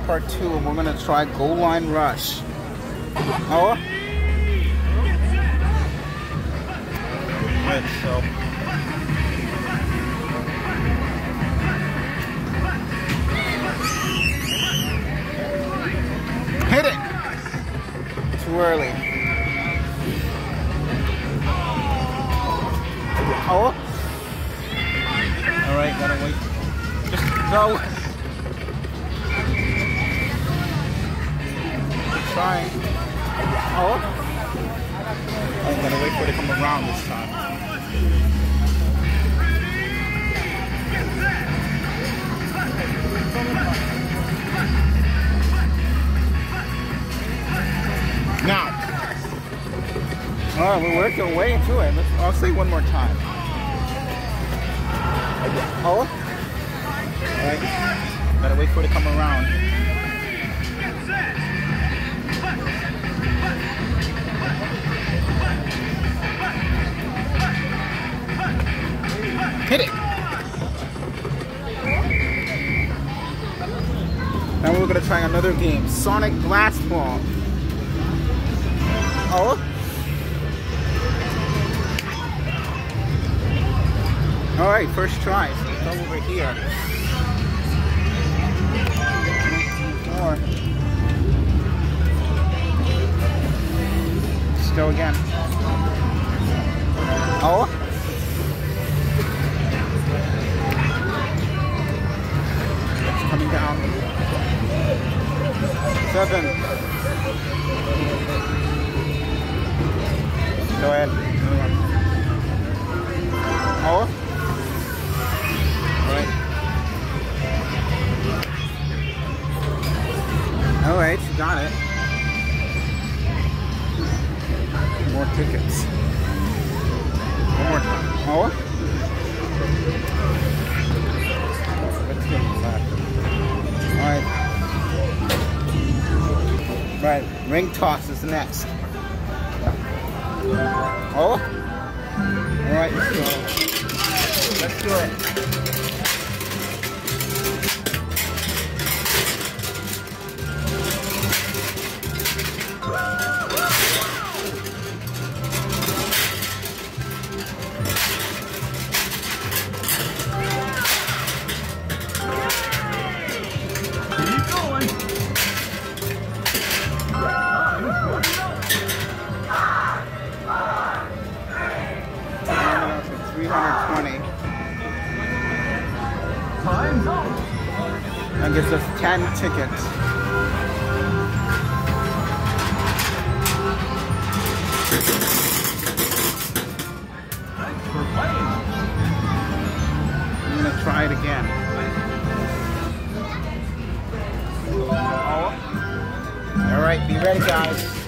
part 2, and we're gonna try Goal Line Rush. Oh. Right, so. Hit it! Too early. Oh. Alright, gotta wait. Just go. Trying. Oh. I'm gonna wait for it to come around this time. Now. Alright, we're working our way into it. I'll say one more time. Oh. Alright. Gotta wait for it to come around. Hit it! Now we're gonna try another game. Sonic Blast Ball. Oh. Alright, first try. So let's go over here. More. Let's go again. Oh. It's coming down. 7. Go ahead. Oh. Alright, you got it. More tickets. One more time. Oh? Let's get back. Alright. Right, ring toss is next. Oh? Alright, let's go. Let's do it. That gives us 10 tickets. I'm gonna try it again. Oh. All right, be ready, guys.